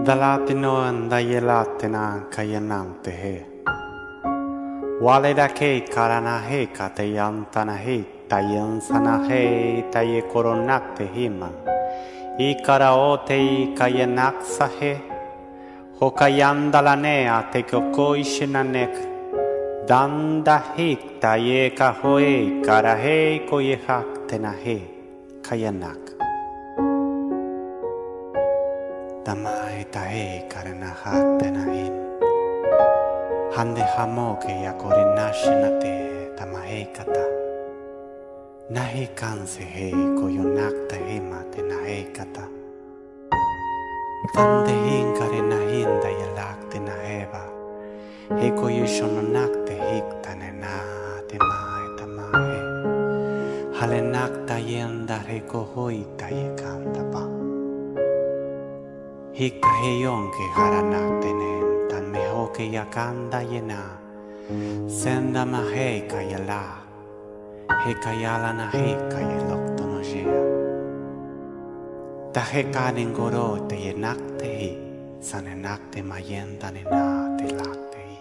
Dalatino andayelatina kayanante he. Waleda ke karanahe katayantanahe tayansanahe taye koronakte hima. Ikaraote kayanaksahe. Hokayandalane ate kokoishinanek. Dandahik taye kahoe karahe koyehak tenahe kayanak. Tamai tae karanahak tenahin. Hande hamoke yakorinashinate tamahe kata. Nahe kanse he koyonak tahema tenahe kata. Tande hin karinahin dayalak tenaheba. He koyishononak tehik tanena temae tamahe. Halenak tayenda rekohoi tayekanta pa. Hika heyon ke haranak tenen tan meho ke yakanda yena senda mahe kayala he kayala na he kayalok tonoshea ta he kanin goro te yenak te hi sanenak te mayenda nena te lak te hi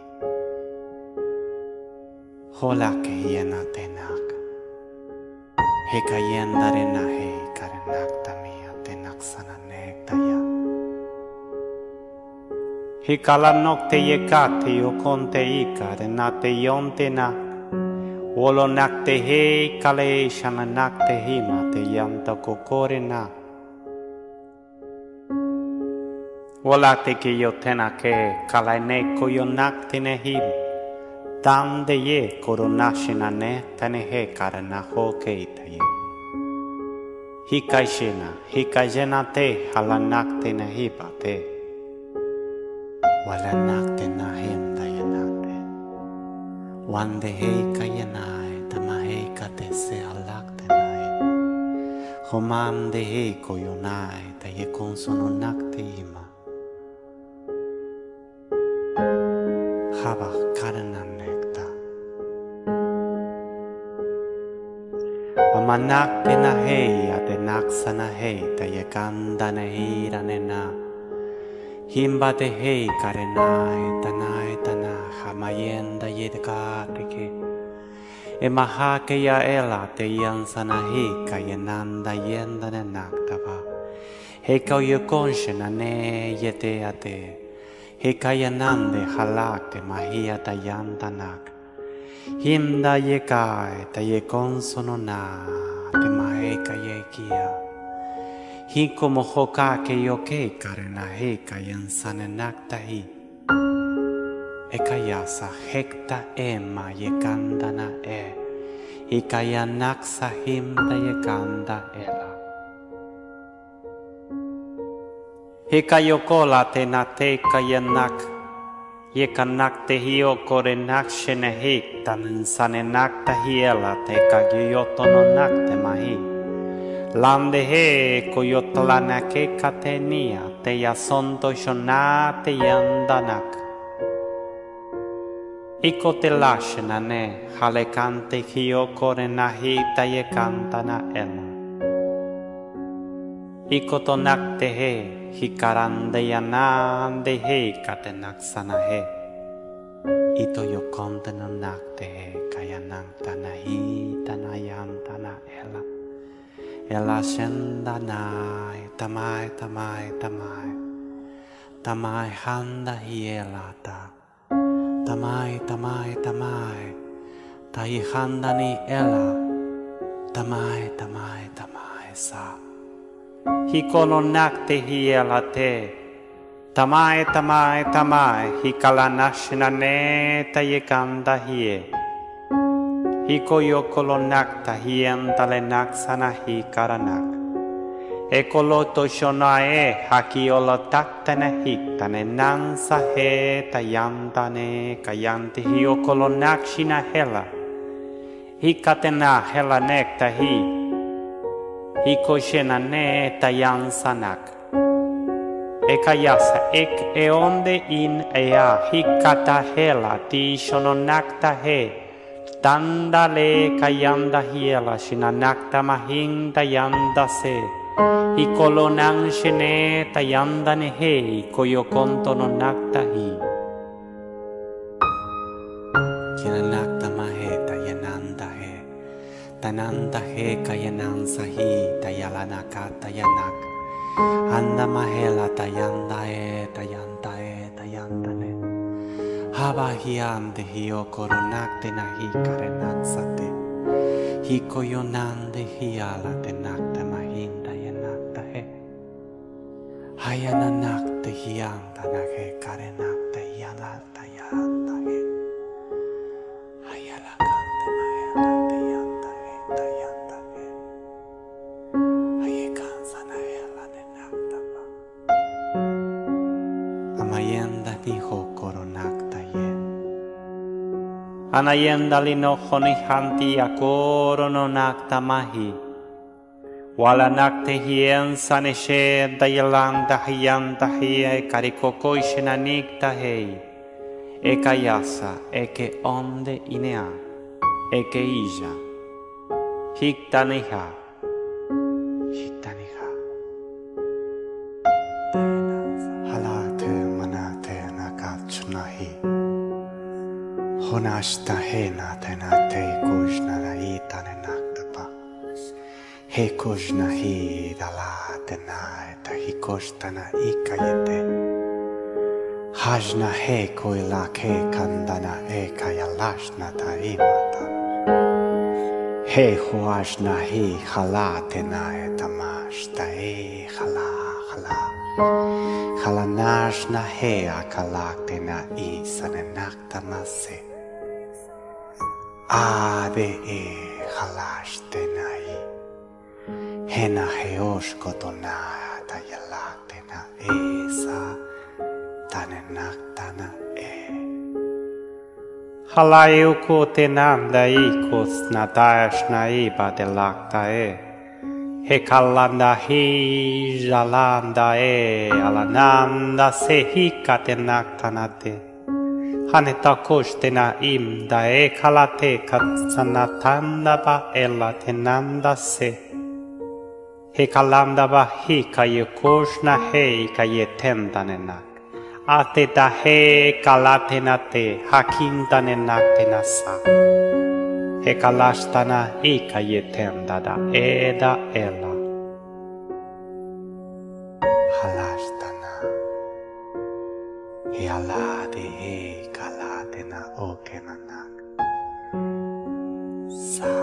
hola ke yena tenak he kayenda rena he karenak tamia tenak sananek taya Hikalanok te yekate yokonte ikare na te yonte na Wolonak te he kale shananak te hima te yanta kokore na Wolate ke yotena ke kalaine koyonak te ne him Tam de ye koronashina ne tane he karana ho ke itaye Hikaishena te halanak te ne hipa te Walanak te nahim dayanate. Wande hei kayanai tamahei kate se alak te nai. Homam de hei koyonai ta ye konsononak te ima. Habak karanan nekta. Amanak te nahei ate naksana hei ta ye kanda nehira nena. Himba te hei karenai tana hamayenda yedkate ke e maha ke ya ela te yansana hei kayenanda yenda ne naktava hei kau yekonshe na ne yete ate hei kayenande halak te mahia ta yantanak himda yekai ta yekonsono na te mahe kayekia Hiko mohoka ke yoke karena he kayan sanenak tahi. Ekayasa hekta ema yekandana e. Ikayanak sahim da yekanda ela. Hikayokola te na te kayanak. Yekanak te hiyo korenak shenehik tanen sanenak tahi ela te kagyotononak te mahi. Lande he koyotlana ke katenia te yasonto shona te yandanak. Iko te lashna ne halekante hiyo korenahi ta ye kantana ela. Iko tonak te he hikarande yanan de he katenak sana he. Ito yo kontenanak te he kayanang tanahi tanayantana ela. Ela shendanai tamai tamai handa hielata tamai tai handani ela tamai sa hikono nakte hielate tamai hikalanashna ne tayekanda hie Hiko yokolonak tahien talenak sana hi karanak. Ekoloto shonae hakiolotak tanahik tanenan sahe tayantane kayanti hiokolonak shinahela. Hikatena helanek tahi. Hiko shenane tayansanak. Ekayasa ek eonde in ea hikata hela ti shononak tahe. Tandale kayanda hiela shinanakta mahinda yanda se Ikolonan shene tayandane he koyokonto no nakta hi. Yananakta mahe tayananda he. Tananda he kayanan sahi tayalanaka tayanak. Anda mahela tayanda e tayanda e tayandane. Haba hiande hio koronakte na hi karenatsate. Hikoyonande hiala te nakta mahinda yanakta he. Hayana nakta hianda na he karenakta yalata yanda he. Hayala kante mahela te yanda he tayanda he. Haye kansana hela te nakta pa. Amayenda ni ho koronakta ye. Anayenda linojo ni hanti akoro no nakta mahi. Wala nakte hien saneshe dayalanda hiyanda hiye karikoko ishenanikta hei. Eka yasa eke onde inea. Eke ija. Hiktaniha. Hiktaniha. Halate manate nakatsunahi. Honashta hena tena te kujna na itane naktapa. He kujna hi dala tena eta hi koshta na ikayete. Hajna he koila ke kandana e kayalashna ta imata. He huashna hi halatena eta mashta e hala hala. Halanashna he akalaktena isane naktamase. Ade e halashte nai. Hena heoshkotona tayalakte na esa tanenaktana e. Halayuko tenanda ikos natashna iba delakta e. Hekalanda hi jalanda e alananda se hikatenaktanate. Haneta kostena imda e kalate katsanatanda ba ella tenanda se. He kalanda ba hi kaye koshna he kaye tendanenak. Ate da he kalatenate hakindanenak tenasa. He kalashtana hi kaye tendada eda ella. Halashtana. He alade he. Kalatena okenanak. Sa.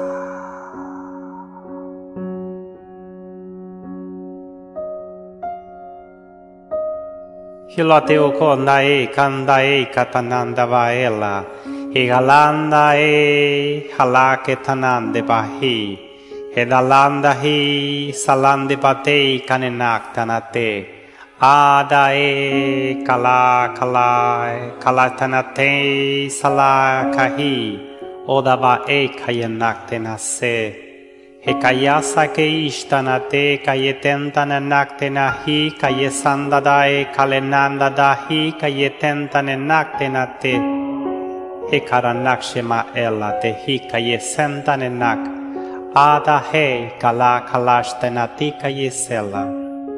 Hilate oko nae kanda e katananda vaela. Higalanda e halake tanande bahi. Hedalanda hi salande batei kanenak tanate. Ada e kala kala kalatanate sala kahi odaba e kayanakte nase hekayasa ke ishtanate kayetentana nakte nahi kayesanda dae kalenanda dahi kayetentane nakte nate hekaranakshema ella te hi kayesentane nak ada he kala kalashtanati kayesela.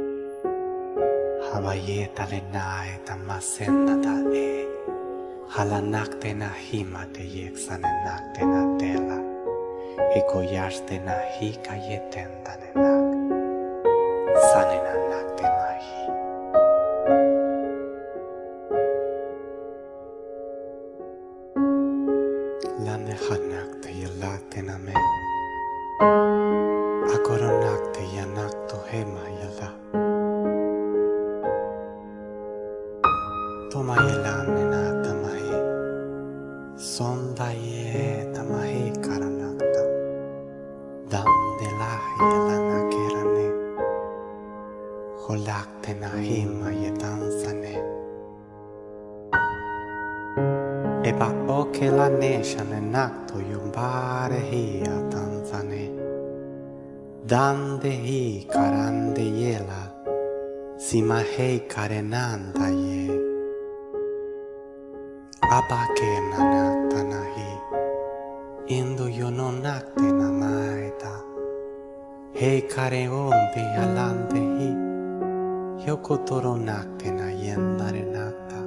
Habayeta lenae tamasenda da e. Halanakte na himate yeksanenakte na tela. Ekoyaste na hika yetenda nenak. Sanenanakte mahi. Lande hanakte yelakte na me. Akoronakte yanakto hema yala. Tomayelane na tamahe, sondaye tamahe karanakta, damdelahe yelana kerane, holakte na hima yetansane. Eba okelane shane nakto yumbare hi atansane, dande hi karande yela, simahe karenanda ye. Abake nanatanahi, indo yo no nakte namaeta, Hei kare onde alante hi. Hyokotoro nakte na yendare nakta.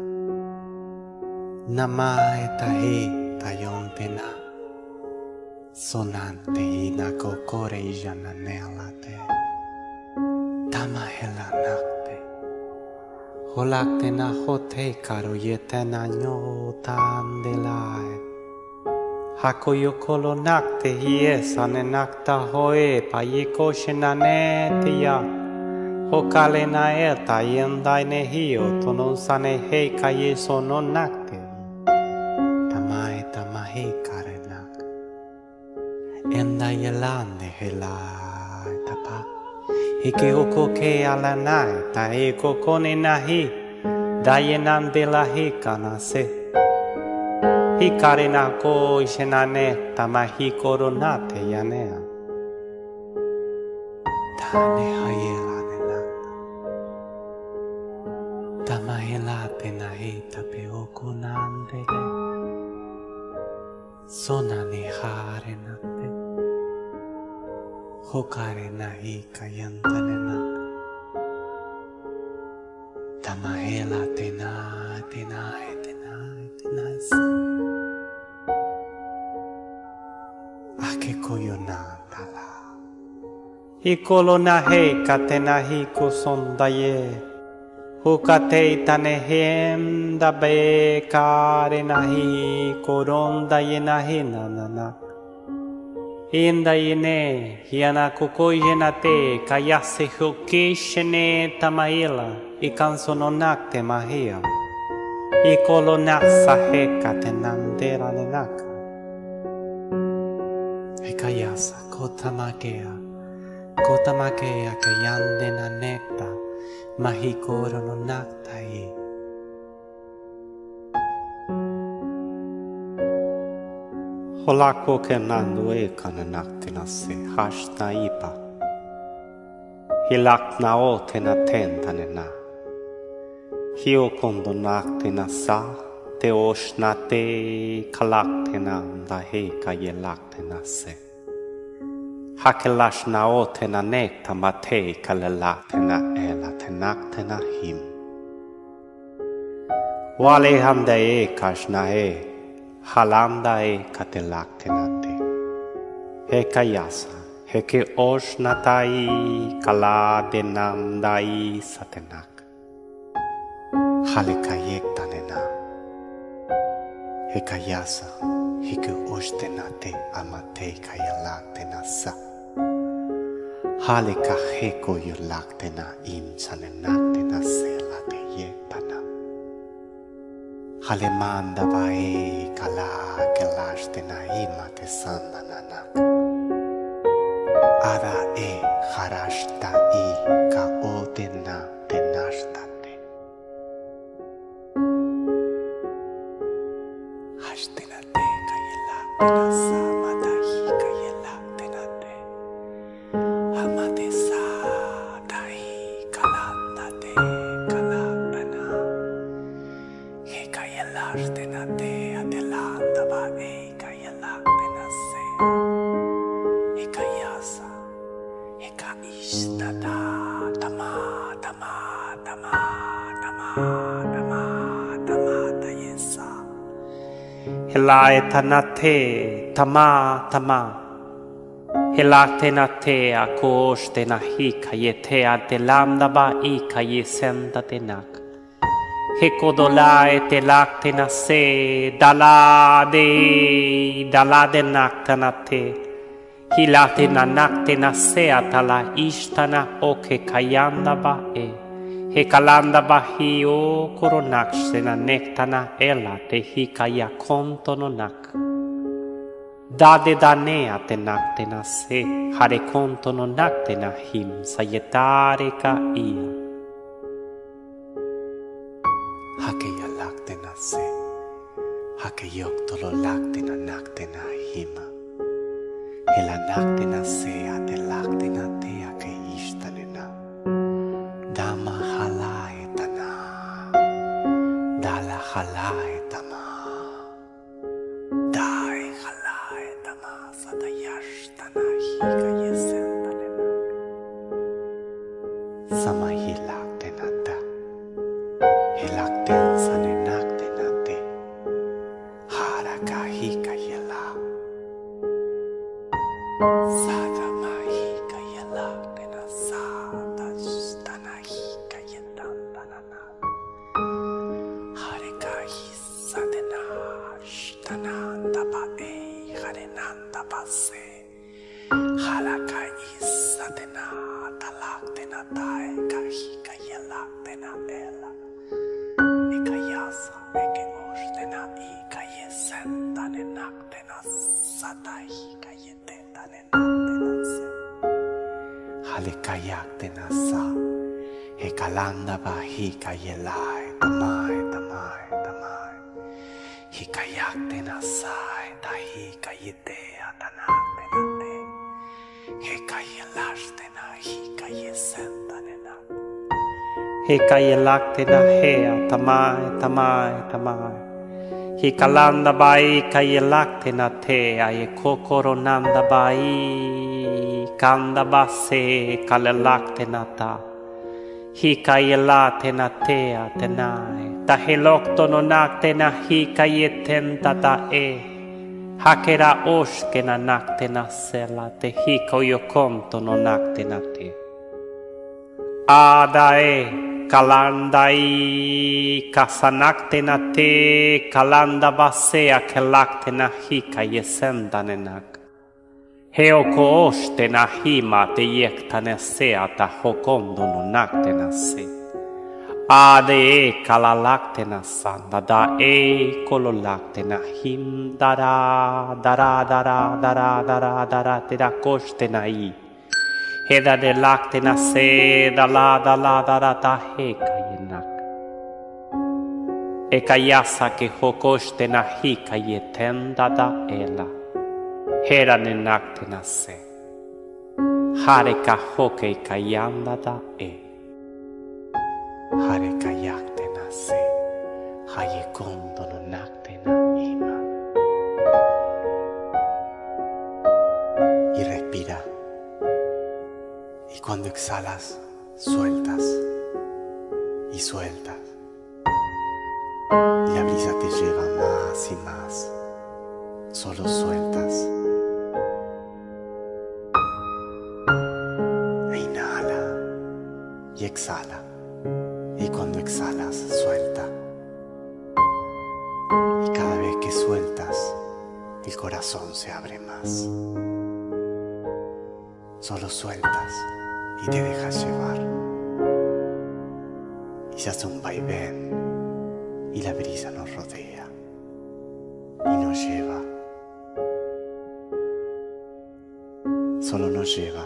Namae tahe tayonte na. Sonante hi na kokore ijana nelate. Tamahela nakte. Holakte na hote karo yete na nyotandelae. Hakoyokolo nakte hiesa ne nakta hoe pa yekoshe na nete ya. Hokale na eta yendai ne hio tonon sane hei kaye sono nakte. Tamae tamahe kare nak. Enda yelande helai tapa. Hike oko ke alanai ta eko kone nahi. Dayenande la hikana se. Hikare na ko ishenane tamahi koronate yanea. Tane hayela ne nakta. Tamahela na hita pe oko nande de. Sonane hare nate. Hokare na hika yantane nak. Tamahela tena Ake koyo nandala. Hikolo na hei katena hiko sondaye. Hukatei tane henda be kare na hi koronda ye na hi nananak. Inda yene hiana kokoi yenate kayase hokishene tamaila ikansono nakte mahia. Ikolo naksa heka tenandera nenaka. Hekayasa kotamakea ke yande na nekta mahikoro no nakta ye. Holako ke nandu e kana nakte na se hashta ipa. Hilak na o te na tentane na. Hio kondo nakte na sa te osh na te kalakte na da he ka ye lakte na se. Hakelash na o te na nekta ma te ka le lakte na ela te nakte na him. Wale hamda e kash na e. Halanda e katelakte nate. He kayasa, he ke osh natai kala de nandai satenak. Hale kayek tanena. He kayasa, he ke osh tenate amate kayalakte nasa. Hale ka he ko yulakte na im sanenakte na sela te yetana. Halemanda bae kala kelashte na ima te sanda nanak. Ada e harashta I ka ode na te nashtate. Hashte na te ka yelakte na samata hi ka yelakte na te. Hamate sa dai kalanda te kalanda na. He kayalashte na te adelanta ba e kayalakte na se. He kayasa. He ka ishta da tama ta yesa. He lae tanate tama. He lakte na te a koshte na hi kayete adelanda ba I kayesenta te nak. He kodolae te lakte na se dalade nakta na te. Hilate na nakte na se atala ishtana o ke kayanda ba e. He kalanda ba hi o koronakse na nektana ela te hi kaya konto no nak. Dade danea te nakte na se hare konto no nakte na him sayetare ka ia. Hake ya lakte na se. Hake yok tolo lakte na nakte na hima. Hela nakte na se ate lakte na te ake ishtane na. Dama halae tana. Dala halae tama. Dai halae tama. Sadayashtana hika yesentane na. Sada mahika yelak dena sada stanahika yetandanana. Harika hisadena shtananda bae harenanda base. Halaka isadena talak dena tae kahika yelak dena ela. Ekayasa eke oshtena ika yesendane nakdena satahika yetendane nakdena se. Halikayak dena sa. Hekalanda bahika yelai tamai tamai tamai. Hikayak dena sai tahika yetea tanak dena te. Hekayelash dena hika yesendane nak. Hikayelak tena hea tamai tamai tamai. Hikalanda bai kayelak tena te aye kokoro nanda bai kanda base kalelak tena ta. Hikayela tena tea tenai. Tahelok tononak tena hikayeten tata e. Hakera osh kena nak tena sela te hikoyokon tononak tena te. Adae kalandai kasanakte na te kalanda basea kelakte na hika yesendanenak. Heoko oste na hima te yektane sea ta hokondo no nakte na se. Ade e kalalakte na sanda da e kololakte na him dara dara dara dara dara dara te da koste na i. Heda de lakte na se da la ta heka yenak. Eka yasa ke hokoste na hika yetenda da ela. Hera ne nakte na se. Hare ka hoke kayanda da e. Hare ka yakte na se. Haye kondo no nakte na ima. Y respira. Y cuando exhalas, sueltas y sueltas. Y la brisa te lleva más y más. Solo sueltas. E inhala y exhala. Y cuando exhalas, suelta. Y cada vez que sueltas, el corazón se abre más. Solo sueltas y te dejas llevar. Y se hace un vaivén y la brisa nos rodea y nos lleva. Solo nos lleva.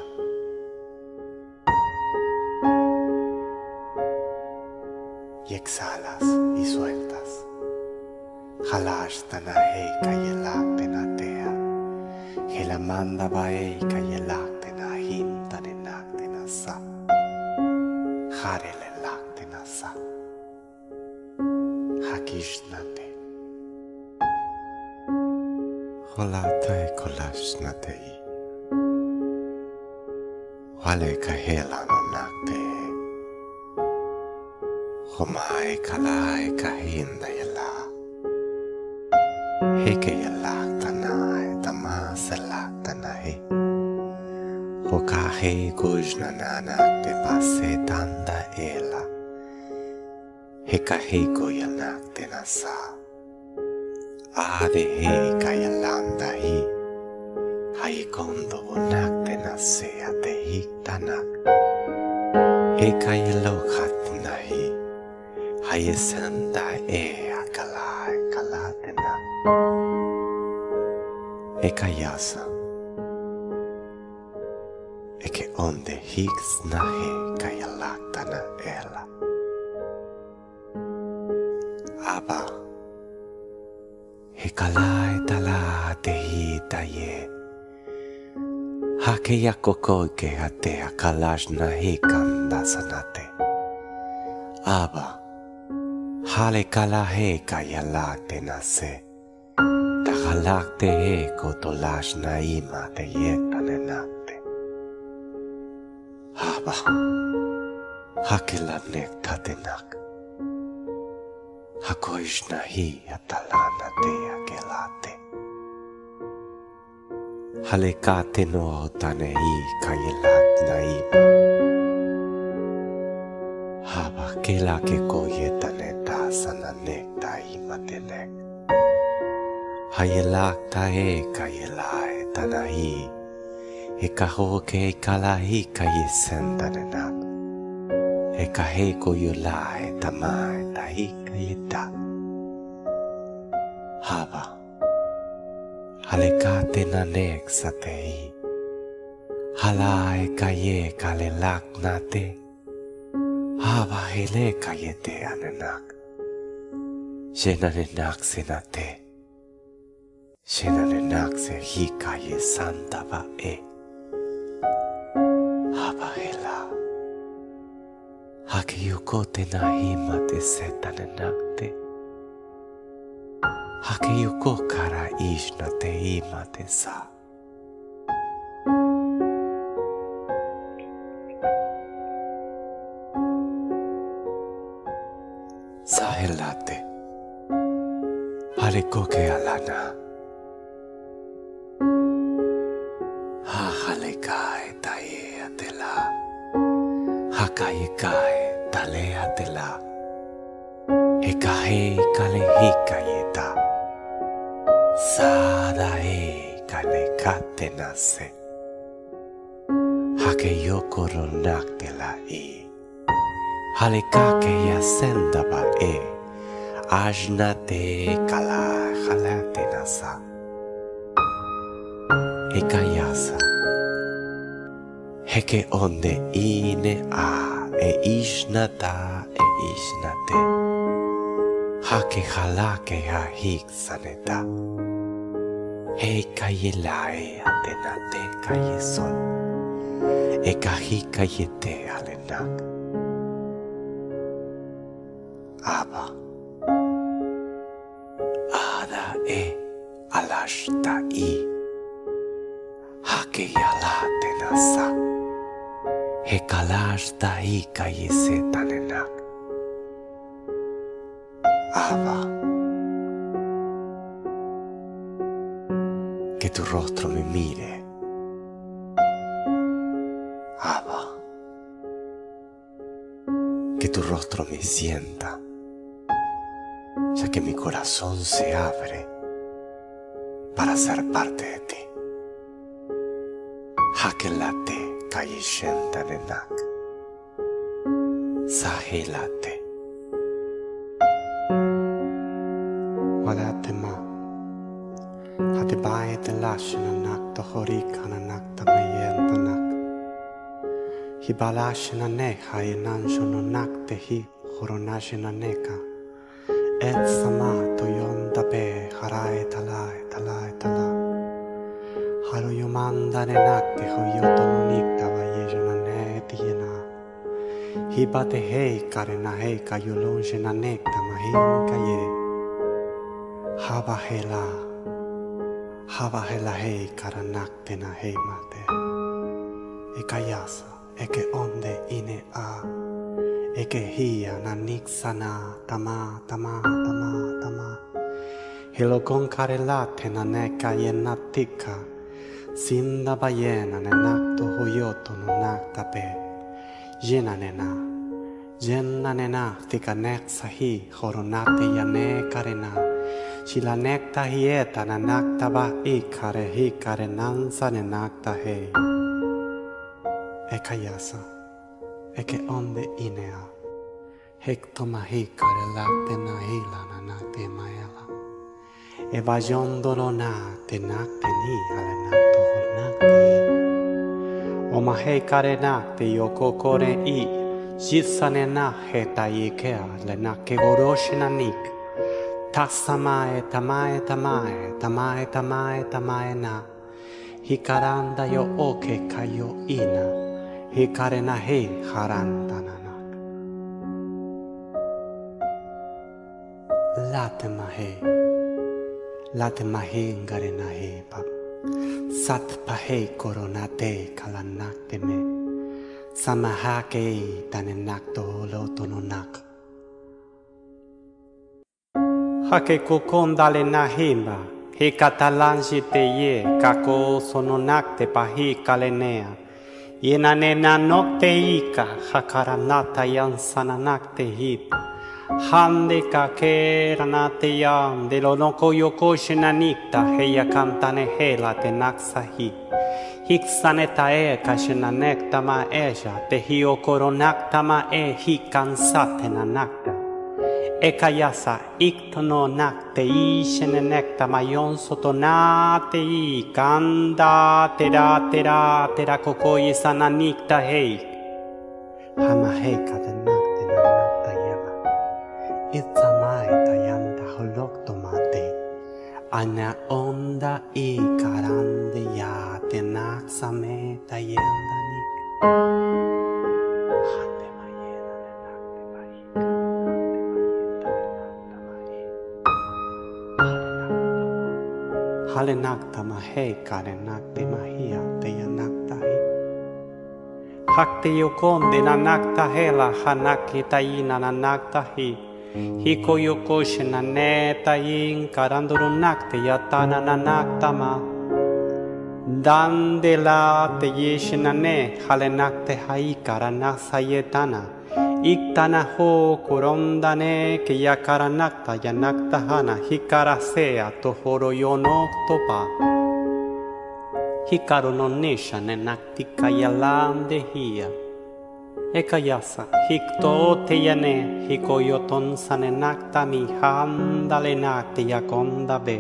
Y exhalas y sueltas. Halash tanaheika yelak tenatea. Helamanda baeika yelak tenahim tanenak tenasa. Harele lak tenasa. Hakishnate. Holate kolashnatei. Wale kahela no nakte. Homai kalai kahinda yela. Heke yelak tanai tamaselak tanai. Hokahe kujna nanak te pase tanda ela. Hekahe koyanak te nasa. Ade he kayalanda hi. Hai kondo onak te nase ate hiktanak. Hekayalokat nahi. Hai senda e akalai kalatena. Hekayasa. Eke onde hiks nahe kayalaktana ela. Aba. Hekalai tala tehi taye. Hake yakokoi ke ate akalash nahi kanda sanate. Aba. Hale kalahe kayalakte nase. Tagalakte he kotolash naima te yektane nakte. Aba. Hake la nektate nak. Hakoish nahi atalana te akelate. Halekate no tanei kayelat naiba. Haba kela ke koyetaneta sananekta imatenek. Hayelak tae kayelae tanai. Ekaho ke kalahi kayesendanenak. Ekahe koyulae tamae tahi kayeta. Haba. Halekate nanek satei. Halae kaye kalelak nate. Haba hele kayete anenak. Shenanenak senate. Shenanenak se hikaye santa ba e. Haba hela. Hakeyukote nahima te setanenakte. Hakeyuko kara ishna te ima te sa. Sahelate. Halekoke alana. Ha halekae tae atela. Hakayekai talea tela. Ekahe kalehikayeta. Sadae kalekate nase. Hakeyokoronak tela e. Halekake yasenda ba e. Ajnate kala halate nasa. Ekayasa. Heke onde ine a e ishnata e ishnate. Hake halake ha hik saneta. He kayelae atenate kayesol. E kahi kayete alenak. Aba. Ada e alashta i. Hake yalate nasa. He kalashta i kayese tanenak. Abba, que tu rostro me mire. Abba, que tu rostro me sienta, ya que mi corazón se abre para ser parte de ti. Hakelate kayeshenta nenak. Sahelate. Wadatema Hatibae te lashina nak to horikana nak ta mayenta nak Hibalashina ne hayenanshono nak te hi horonashina neka Et sama to yonda be harae talae talae tala Haru yomanda ne nak te hoyoto no nikta vayejana ne tiyena Hibate hei karena hei kayolonshina nekta mahin kaye Haba hela hei karanak tena hei mate. Ekayasa, eke onde ine a. Eke hia na niksana tama. Hilokon karela tena neka yenatika. Sinda bayena ne nakto hoyoto no naktape. Jena nena tika nek sahi horonate yane karena. Shila nekta hieta na nakta ba hikare nansa ne nakta hei. Ekayasa, eke onde inea. Hektoma hikare lakte na hila na nakte maela. Eva jondolo na te nakte ni ale nakto ho nakte. Oma hikare nakte yoko kore i. Jitsane na heta ikea le nakke goroshi na nik. Tasamae tamae na Hikaranda yo oke kayo ina Hikare na hei haranda nanak Late mahe ngare na hei pap Sat pahe koronate kalanak teme Samahake tanenak to loto no nak Hake kokondale na himba, He katalanji te ye, kako sononakte pahi kalenea. Yenanena nokte ika, hakaranata yansananakte hit. Hande kakeranate yan, de lo noko yoko shenanita, heya kantane hela te naksahi. Hiksaneta e kashenanekta ma eja, te hio koronakta ma e hikansate nanakta. Ekayasa iktono nakte ishenenekta mayon sotonate I kanda tera kokoye sananikta heik. Hama heika de nakte nanakta yeva. Itzamai tayanta holoktomate. Ana onda I karande ya te naksame tayendanik. Hande mayena de nakte bahika. Hale nakta mahei kare nakte mahia te ya nakta hi. Hakte yokonde na nakta hela hanaki taina na nakta hi. Hiko yokoshe na neta yin karanduru nakte yatana na nakta ma. Dande la te yeshe na ne hale nakte hai kara naksa yetana. Iktana ho korondane ke yakara nakta ya nakta hana hikara sea tohoro yono topa. Hikaru no nisha ne nakti kayalande hiya. Ekayasa hikto te yane hiko yoton sane nakta mi handale nakte yakonda be.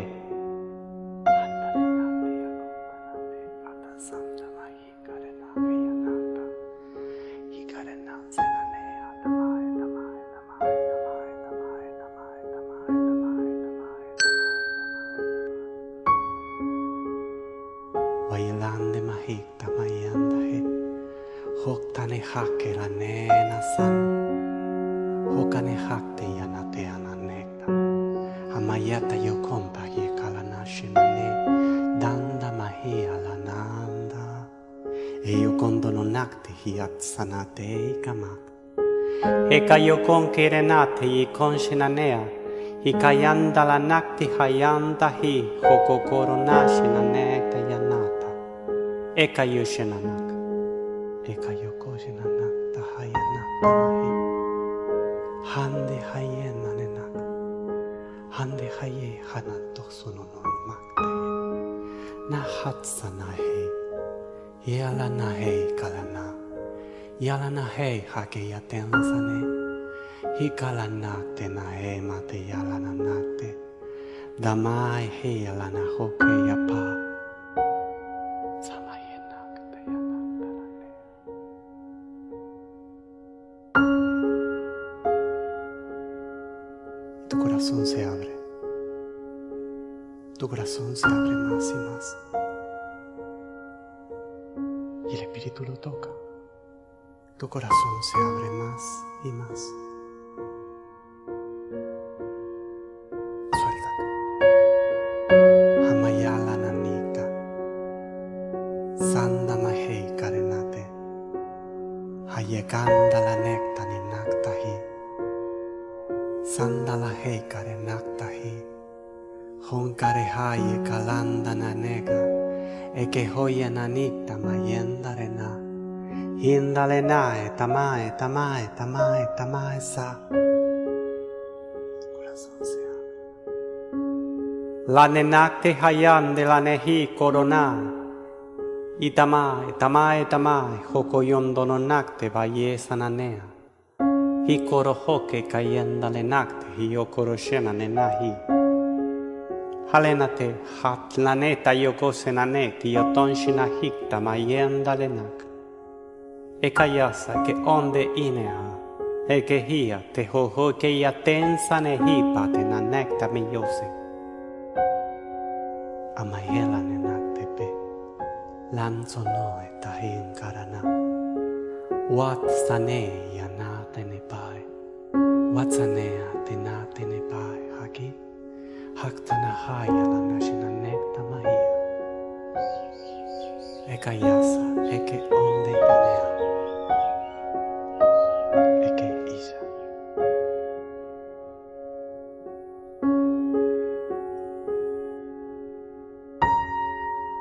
Wailande mahikta mayanda he. Hoktane hake la nena san. Hokane hakte yanate ananekta. Hamayata yokompa ye kalanashinane. Danda mahia la nanda. E yokondo no nakte hiat sanate ikamak. Eka yokon kirenate yi konshinanea. Hikayanda la nakti hayanda hi. Hokokoro nashinanekta yanata. Eka yoshenanak. Eka yokoshenanak tahayanakta mahi. Hande hayena nenak. Hande haye hanatok sunonomakte. Nahatsana he. Yalana he kalana. Yalana he hake yatensane. Hikalanakte na he mate yalana nakte. Damai he yalana hoke yapa. Tu corazón se abre. Tu corazón se abre más y más. Y el espíritu lo toca. Tu corazón se abre más y más. Suéltate. Hamayala nanika. Sanda mahei karenate. Hayekanda la nekta ni naktahi. Sandala hei kare naktahi. Honkare haye kalanda na nega. Eke hoya nanikta mayendare na. Hindale nae tamae tamae tamae tamae sa. Tu corazón se abre. La nenakte hayande la nehi corona. Y tamae tamae tamae hokoyondo no nakte vaye sananea. Hikoro hoke kayenda le nakte hiyokoro shena nenahi. Halenate hatlaneta yokose naneti yoton shina hikta mayenda le nak. Ekayasa ke onde inea. Eke hia te hoho ke yatensa ne hipa te nanekta miyose. Amayela ne nakte pe. Lanzo no etahin karana. Wat sane yanate ne pai. Wat sanea tenate ne pai haki. Haktana haya la nashina nekta mahia. Eka yasa eke onde inea. Eke isha.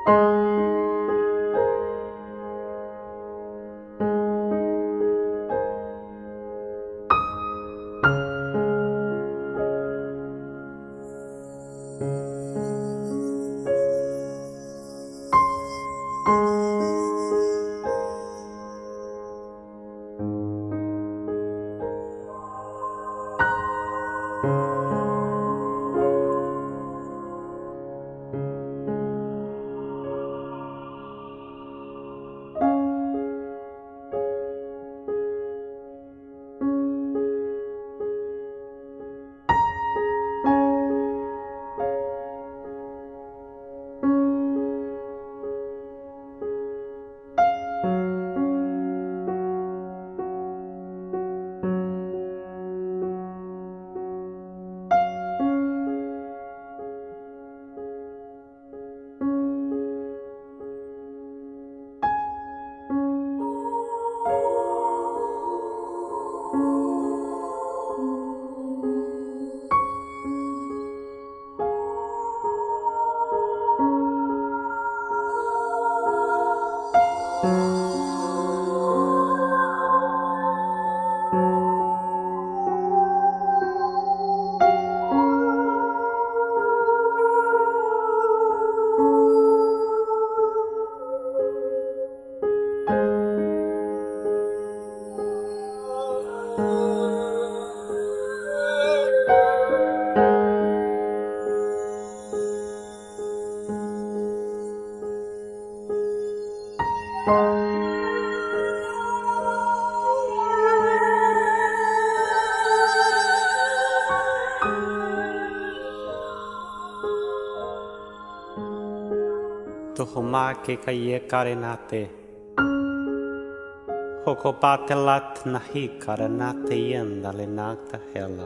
Tuhuma ke kaye karenate. Hokopatelat nahi karenate yenda le nakta hela.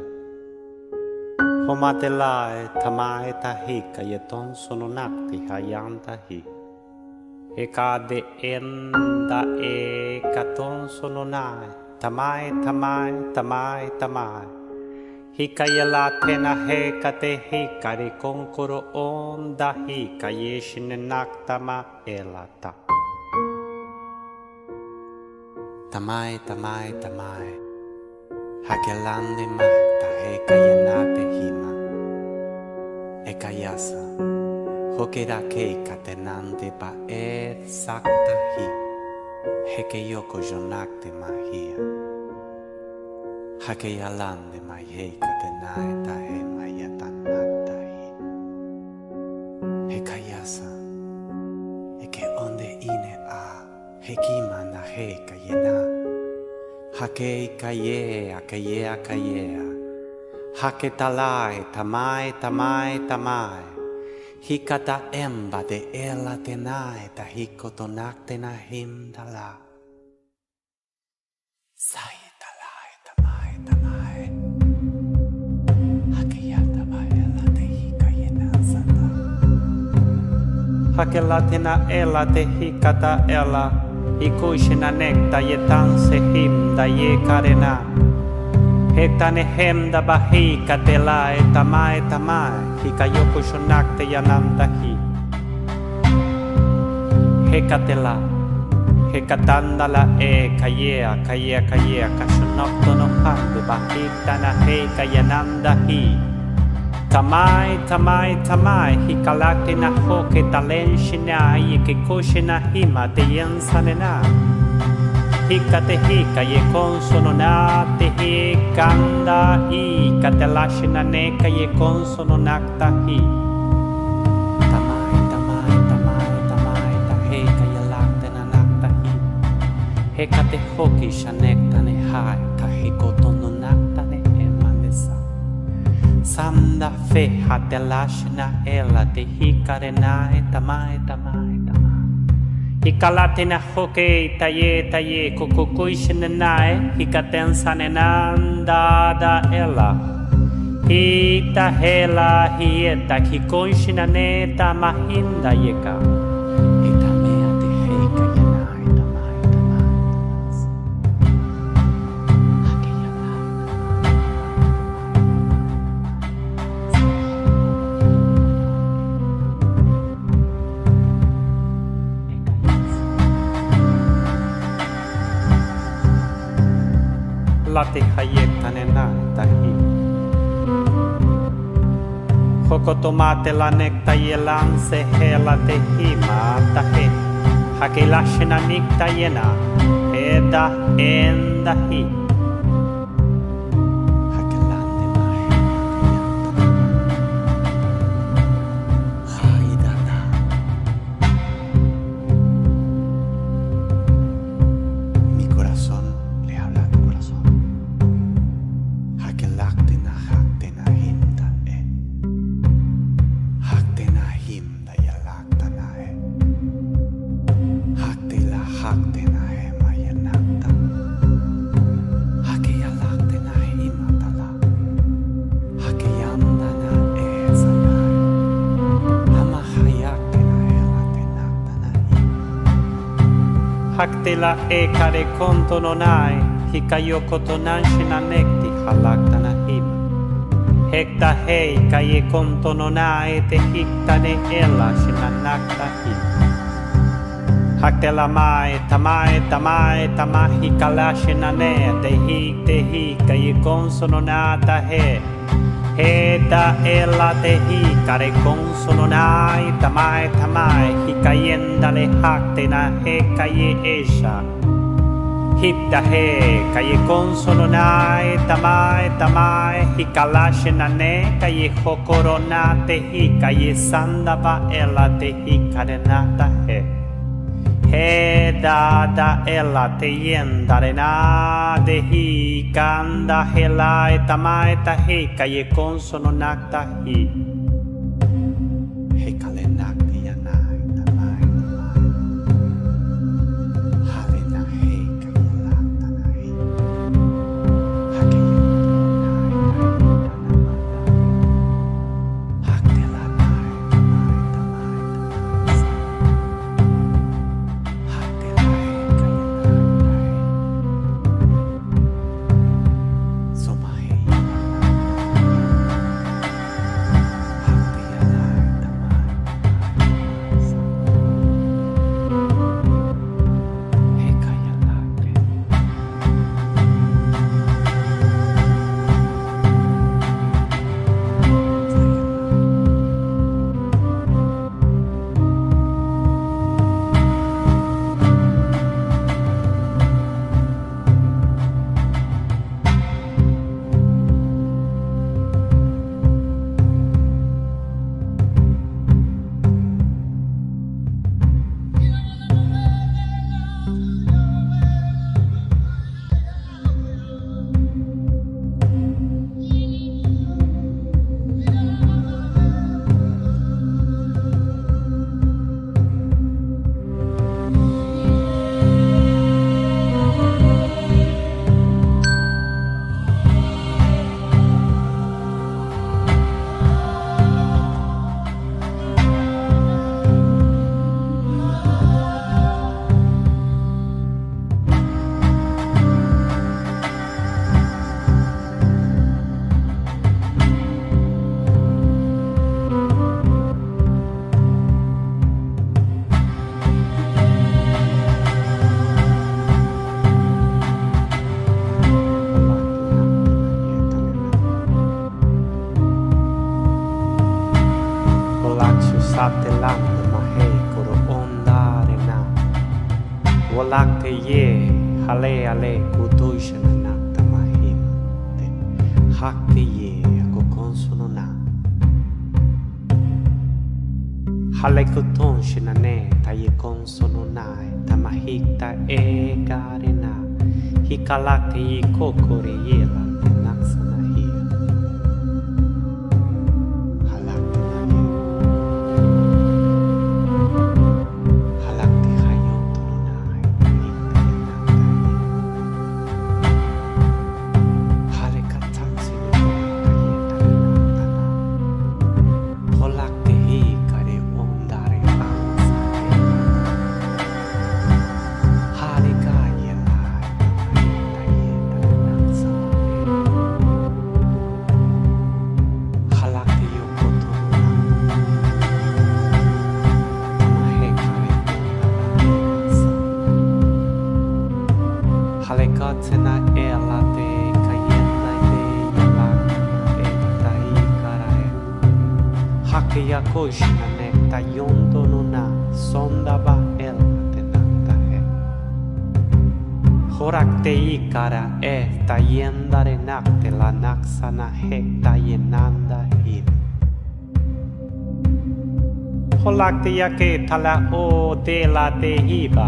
Homatelae tamae tahi kayeton sono nakti hayantahi. Ekade enda e katon sono nae. Tamae. Hikayala tena he kate hikari konkoro onda hikayeshine naktama elata. Tamae. Hakelande mahta hekayenate hima. Ekayasa. Hokera ke katenande ba sakta hi. Hekeyoko jonakte mahia. Hakeyalande mayei katenae tahe mayatanaktahi. Hekayasa. Eke onde ine a. Hekima na hekayena. Hakei kayea. Haketalai tamai. Hikata emba de ela tenai tahikotonakte na himdala. Sai. Hakelatena ela te hikata ela. Ikushina nekta yetan se himda ye karena. Hetane hemda bahika tela tamai. Hikayoko shonakte yananda hi. Hekatela. Hekatandala kayea. Kashonokto no hande bahita na heka yananda hi. Tamai, hikalate na hoke talenshina, yekikushina hima te yensanena. Hikate hika ye consono na te hikanda hi, katelashina neka ye consono nakta hi. Tamai, ta heka yalate na nakta hi. Hekate hoki shanekta ne hai, ta hikotono nakta ne emanesa. Sanda fe hatelashna ela te hikarenae tamai. Hikalate na hoke taye kukukuishinanae hikatensanenanda da ela. Hita hela hieta hikoishinaneta mahinda yeka. Hitamea te heika yanae tamai. la te hayetane na tahi. Hokotomate la nekta yelan se he la te hima tahe. Hake lashina nikta yena eda enda hi. Haktela e kare konto nonai, hikayo kotonan shinanekti halaktana him. Hekta hei kaye konto nonai te hiktane ela shinanakta him. Haktela mai tamahi kala shinane te hi kaye konsononata he. Heda ela te hi kare konsononai tamai hikayenda le hakte na he kaye esha. Hipta he kaye konsononai tamai hikalashe na ne kaye hokorona te hi kaye sandava ela te hi karenata he. Heda da ela te yendare na de hi kanda helai tamai ta he kaye konsononakta hi. He kale nakti yanai tamai. Hale na he kaye lakta na hi. Hake yonai hakte la nai tamai. Satelante mahe koro ondare na. Walakte ye ale kudushana nakta mahim. Hakte ye ako konsono na. Hale kuton shinane taye konsono na. Tamahikta e gare na. Hikalakte ye kokore yela naksana hiya. Halekatena elate koshna nekta yondo nuna sonda ba ella te nakta he. Horakte ikara ta yendare nakte la naksana he ta yenanda him. Holakte yake tala o te la te hiba.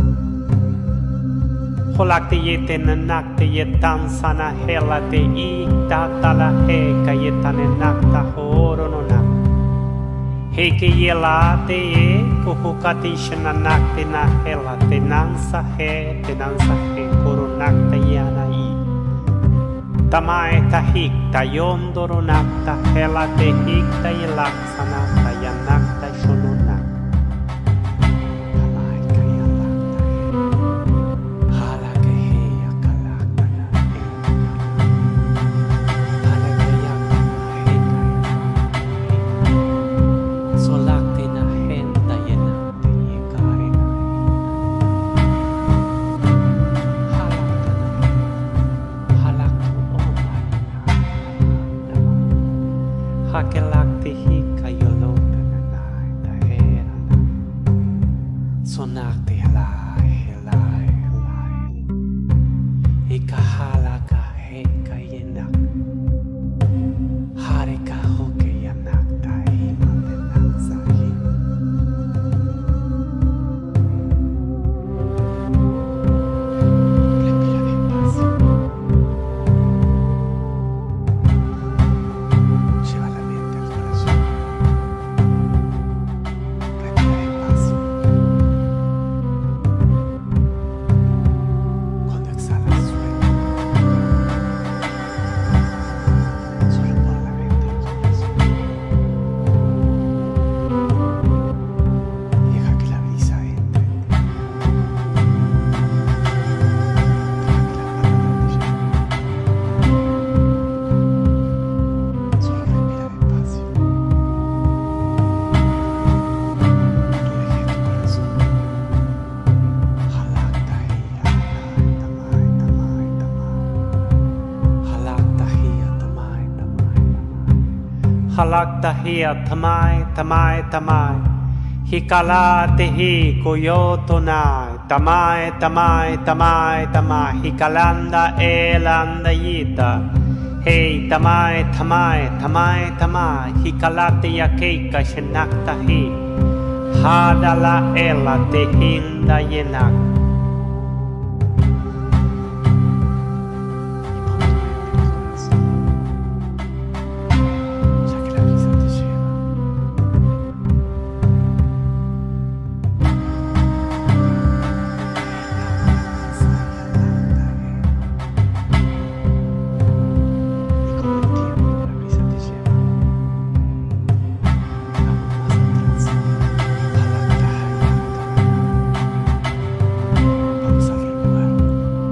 Holakte yete nanakte yetan sana hela te ikta tala he ka yetane nakta horo no na. He ke yela te e kuhukati shana nakte na hela te nansa he koro nakta yana i. Tamae ta hikta yondoro nakta hela te hikta yelaksana ta yanakta shono nakta. Hakelakti hika yolote nanai ta herana. Sonakti helai, helai, helai. Hika halaka heka yenak. Harika hoke yanak ta himate naksa him. Respira despacio. Lleva la mente al corazón. Respira despacio. Cuando exhalas, suelta. Solo por la mente al corazón. Deja que la brisa entre en ti. Deja que la calma te lleve. Solo respira despacio. Elige tu corazón. Halakta hiya, tamai, tamai, tamai. Halakta hiya, tamai, tamai, tamai. Halakta hiya, tamai, tamai, tamai. Hikala te hi koyoto nai. Tamai, tamai, tamai, tamai. Hikalanda elanda yita. Hey, tamai, tamai, tamai, tamai. Hikalate yakeika shenakta hi. Hadala ela te hinda yenak. Ya que la brisa te lleva. Y con el tiempo que la brisa te lleva, vamos más atrás. Vamos al recuerdo.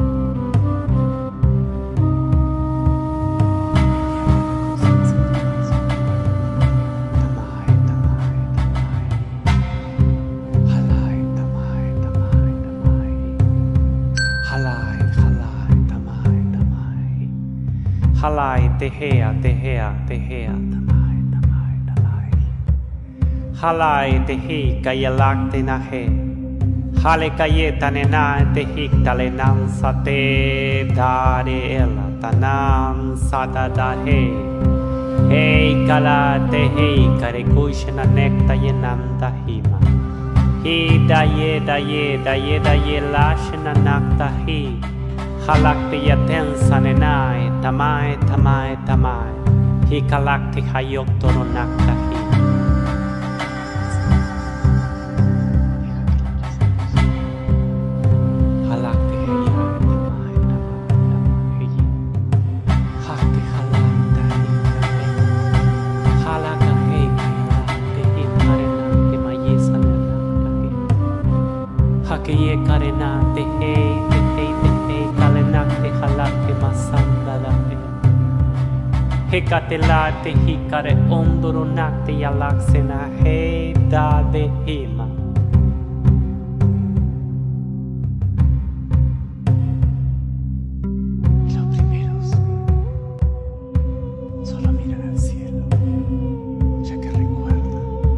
Y a la conciencia de tu corazón. Tamai, tamai, tamai. Halai, tamai, tamai, tamai. Halai, halai, tamai, tamai. Halai, tehea, tehea, tehea, tamai, tamai, tamai. Halai, tehi, kayalakte nahe. Hale kayeta nena, tehik talenansa te dare ela tanan sadada he. Hey kala te hey kare kushna nekta yenanda hima. Hi da ye da ye da ye da ye lashna nakta hi. Halakte yatensa nenai tamai tamai tamai. Hi kalakte hayoktoro nakta hi. Halakte heya tamai tamai tamai hi. Hakte halakta hi. Halaka he kalakte hi karena te mayesa nakta hi. Hake ye karena te he kalenakte halakte masanda la he. Hekate late hikare ondoro nakte yalaksena he da de hima. Y los primeros solo miran al cielo, ya que recuerdan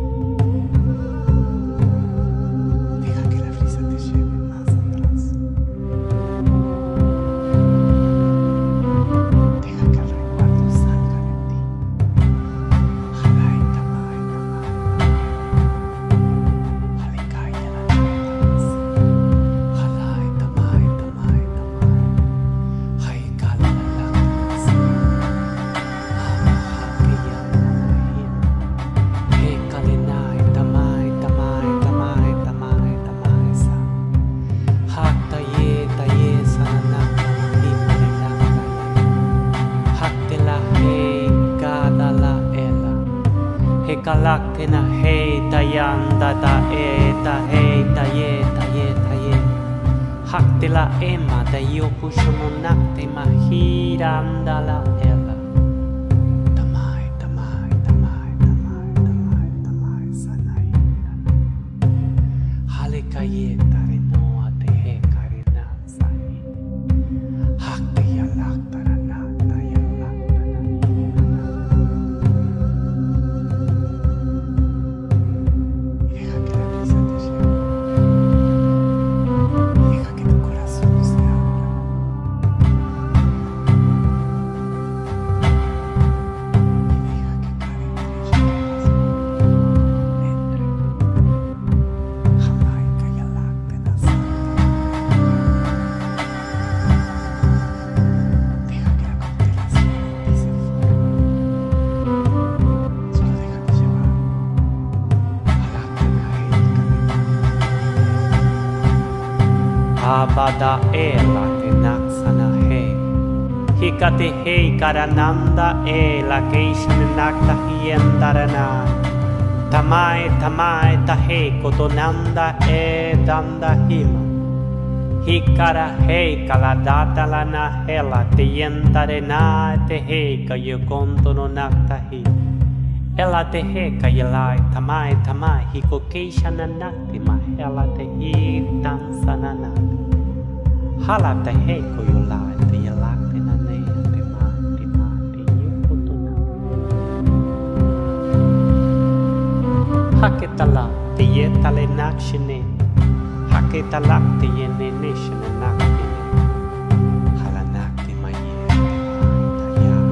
kalaktena hei tayanda ta eta hei taye taye taye. Haktela ema da yokushono nakte mahiranda la ela. Tamai, tamai, tamai, tamai, tamai, tamai, sanai. Hale kaye tare noa te he karena sani. Hakte ya laktara nakta ya laktara. Deja que la brisa te lleve. Deja que tu corazón se abra. Y deja que cada estrella que entre. Jamaica y Aláctena Santa. Deja que la constelación empiece fuera. Solo déjate llevar. Aláctena Abada ela te naksana he. Hikate hei karananda ela keishane nakta hiendarana. Tamae tamae tahe kotonanda danda hima. Hikara hei kaladata lana hela te yendarena te hei kayokonto no nakta hi. Ela te he kayelai tamae tamae hiko keishana nakti ma ela te hi tansanana. Hala te he koyolai te yelakte na nea te ma te yukotona. Haketala te yetale nakshine. Haketala te yene neshine nakti. Hala nakti ma yete ma ta ya.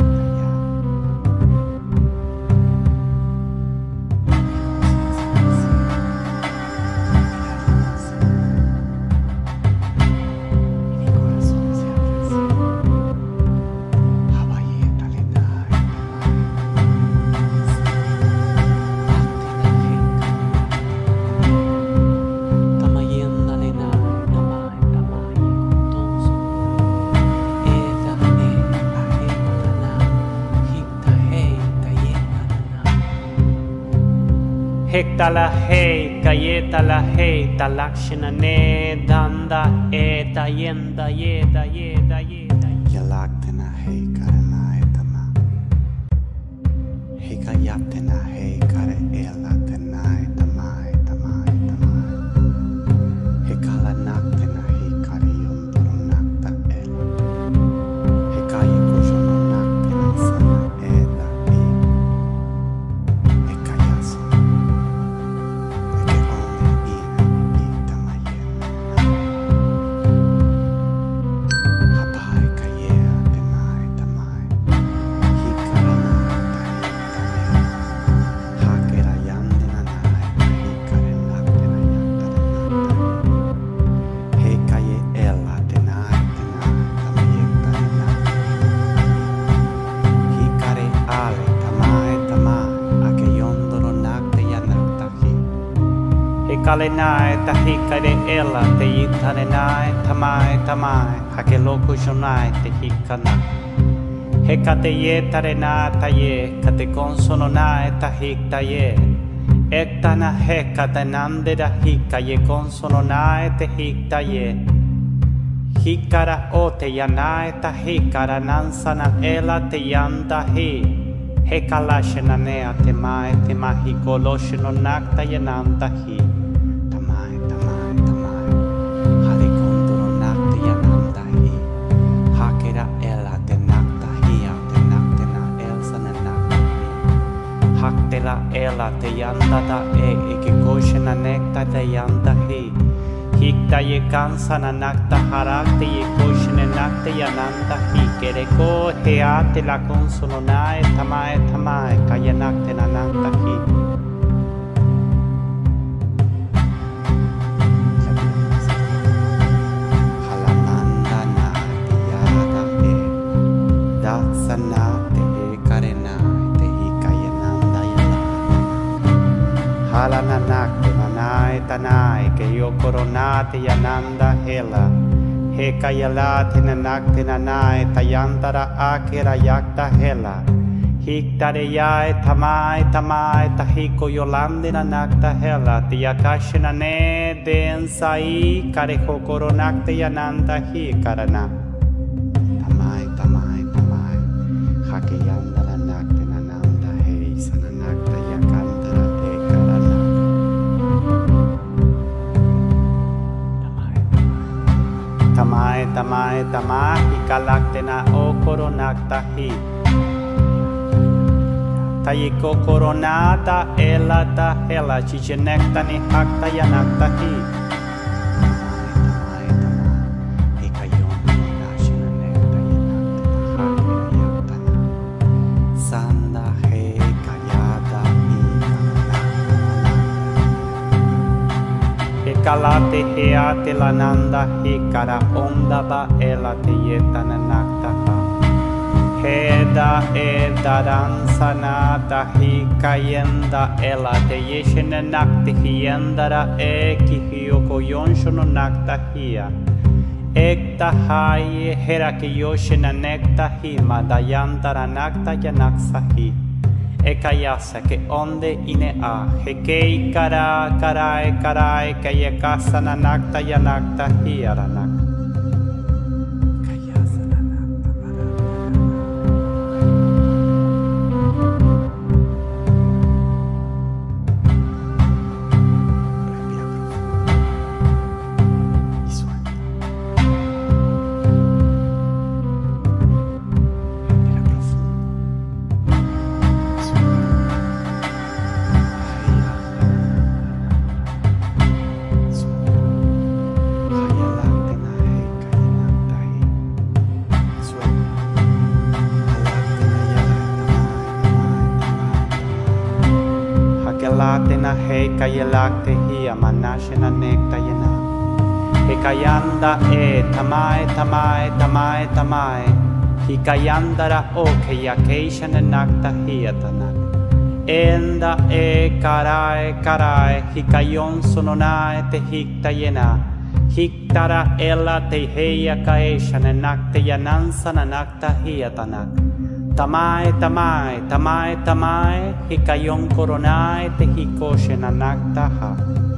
Hektala hei, kayetala hei, talakshina ne danda eta yenda yeda yeda yeda. Yalaktena hei karena etama. Hekayatena hei kare ela tena etama etama etama. Hekala naktena hei kare yondoro nakta ela. Hekaye kujono naktena sana ela e. Hekayaso. Kalenai tahikare ela te yitarenai tamai tamai hakeloku shonai te hikana. Hekate ye tarena taye kate konsononai tahiktaye. Etana hekate nandera hikaye konsononai te hiktaye. Hikara o te yanai tahikara nansana ela te yandahi. Hekalashenanea te mai te mahikoloshino nakta yanandahi. Haktela ela te yandata eke koshena nekta te yandahi. Hikta ye kansana nakta harakte ye koshene nakta yanandahi. Kereko heate la konsononae tamae tamae kayanakte nanandahi. Halamanda na te yada e. Datsana te karena. Halananak nanai tanai ke yokoronate yananda hela. Hekayala tinanak tinanai tayantara akira yakta hela. Hiktareyai tamai tamai tahiko yolande na nakta hela tiyakashina ne densai kareho koronakte yananda hi karana. Tamai tamai tamai hakeyanda na nakte na nanda hei sananakta yakandara te karana. Tamai tamai tamai hikalakte na o koronakta hi. Tayiko koronata elata hela chichenekta ni hakta yanakta hi. Tamai tamai hikayon nashina nekta yanakta hakta yaktana. Sanda he kayada hi kananakta. Hikalate heate lananda hikara onda ba elate yetana nakta ha. Heda edaran sanata hikayenda ela te yeshene nakti hiyendara eki hiyoko yonshono nakta hiya. Ekta haye herake yoshena nekta hi madayantara nakta yanaksa hi. Ekayasa ke onde ine a hekei kara karai karai kayekasana nakta yanakta hiyaranak. Tena hei kayelakte hiya manashena nekta yana. Hikayanda tamai tamai tamai tamai. Hikayandara o keyakeishana nakta hiya tanak. Enda karai karai hikayon sononae te hikta yana. Hiktara ela te heya kaeshana nakta yanansana nakta hiya tanak. Tamai tamai tamai tamai hikayon koronai te hikoshena nakta ha.